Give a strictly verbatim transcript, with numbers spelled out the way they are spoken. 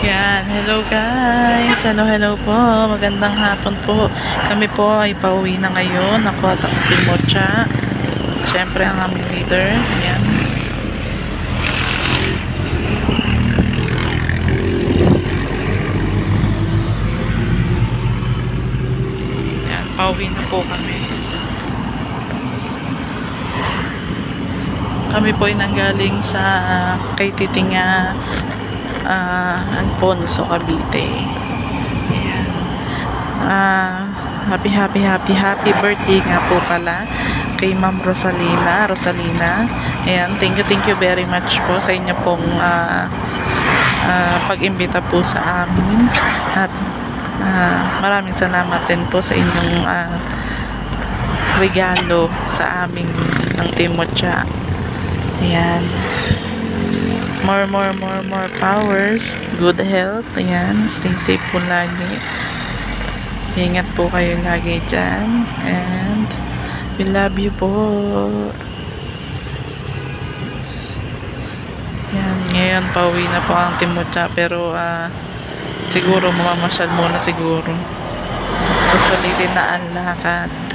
Yan, hello guys. Hello, hello po. Magandang hapon po. Kami po ay pauwi na ngayon. Ako at ang Timotya. Siyempre ang aming leader. Yan. Yan, pauwi na po kami. Kami po ay nanggaling sa uh, kay Titinga uh, Alfonso, Cavite. Ayan. Uh, happy, happy, happy, happy birthday nga po pala kay Ma'am Rosalina. Rosalina. Ayan. Thank you, thank you very much po sa inyo pong uh, uh, pag-imbita po sa amin. At uh, maraming salamat din po sa inyong uh, regalo sa aming ng Timotya. Ayan. More, more, more, more powers. Good health. Ayan. Stay safe po lagi. Ingat po kayo lagi dyan. And we love you po. Ayan. Ngayon, pauwi na po ang Timotya. Pero, uh, siguro, mamamasyal muna siguro. Susulitin na ang lakad.